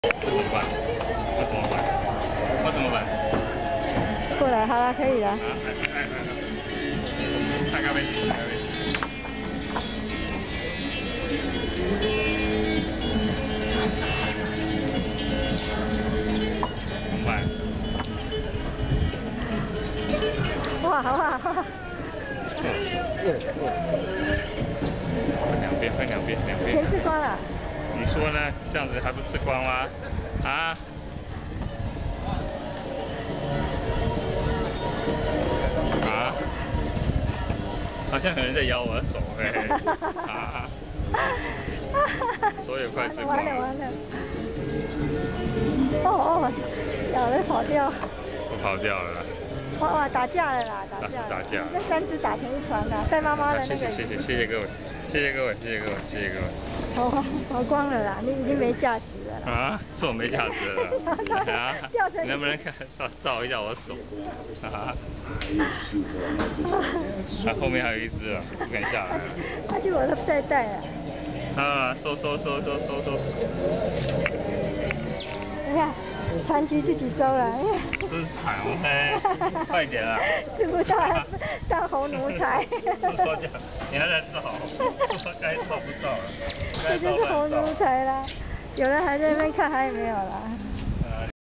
这怎么办？我怎么办？我怎么办？ 过来，好了，可以了。 啊，开咖啡机，开咖啡机。怎么办？ 哇，好哇，好哇。 分两边，分两边，两边。 全吃光了。 你说呢？这样子还不吃光吗？啊？啊？好像有人在咬我的手哎！啊！手也快吃光了。 完了完了！哦，咬了跑掉。 我跑掉了。 哇，打架了啦，打架。 打架。 那3只打成一团了，带妈妈的那个。 谢谢各位，谢谢各位，谢谢各位，谢谢各位。 跑光了啦，你已经没价值了啦。 啊，是我没价值了。啊，你能不能看照一下我手？啊，后面还有一只啊，不敢下来了。 他去我的再带了。 啊，收。 你看，残局自己收了。 真惨哦，快点啊！ 吃不到还当红奴才。 说这样，你还在照，说该照不照了。 这就是红奴才啦，有人还在那边看，还有没有啦？